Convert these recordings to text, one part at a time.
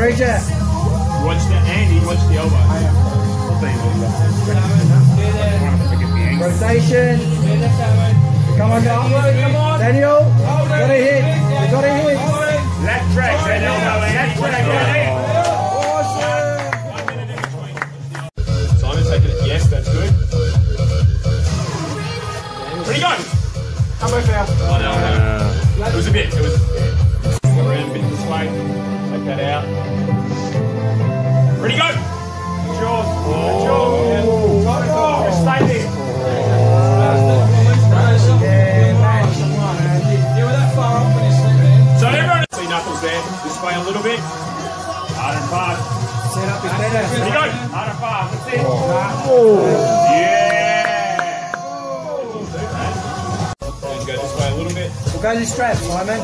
Bridget. Watch the Andy, watch the elbow. Rotation. Come on, Daniel. Got a hit. You got a hit. Lap track, that elbow, Andy. Awesome. Simon taking it. Yes, that's good. Ready, go. Come back now. Oh, no. It was a bit. Go around a bit this way. Take that out. Ready, go. It's yours. It's yours. Just stay there. So everyone see knuckles there. This way a little bit. Hard and fast. Set up his better. Ready, go. Hard and fast. That's it. Yeah. Go this way a little bit. We'll go to the strap, Simon.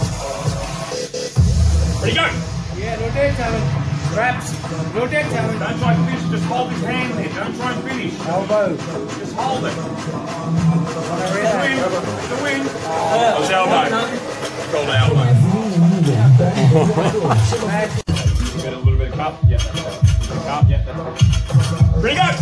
Ready, go. Yeah, rotate, Simon. Straps. Rotate, Simon. Don't try and finish. Just hold his hand there. Don't try and finish. Elbow. Just hold it. The The wind. Oh, it's elbow. Called elbow. Get a little bit of cup. Yeah. Cup. Yeah. Ready, go.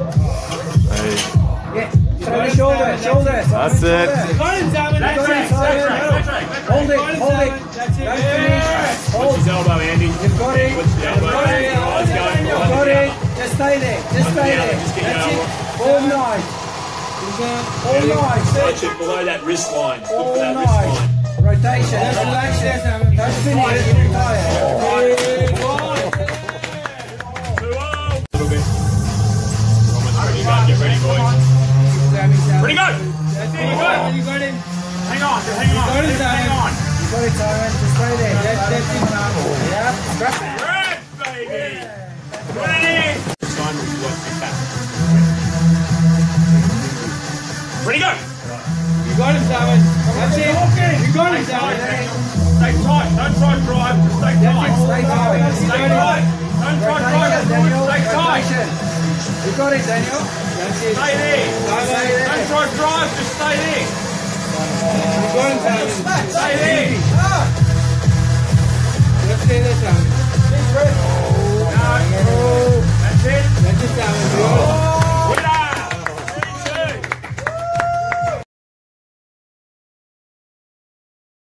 Yeah. Throw the shoulder. That's it. Got him, Simon. That's it. Hold it. Don't finish. What's his elbow, Andy? You've got it. What's the elbow? You've got it. Just stay there. Just get your That's elbow. it. All night. All night. Watch it below that wrist line. Look for All that wrist night. line. Rotation. Relax there, Simon. Don't finish. You're tired. A little bit. Almost ready. Get ready, boys. Ready, go. That's it. You got him. Hang on. Just hang on. Hang on. You got it, Simon. Just stay there. That's it. Yeah. Strap it. Red, baby. Ready. Simon, you want to be back. Ready, go. You got him, Simon. That's it. You got him, Simon. Stay tight. Don't try and drive. Just stay tight. Stay tight. Stay tight. Don't try and drive. Stay tight. You got it, Daniel. That's it. Stay there. Don't try and drive. Just stay there. You got him, Simon. Stay there. Let's stay there, Simon. No. That's it. That's it, Simon.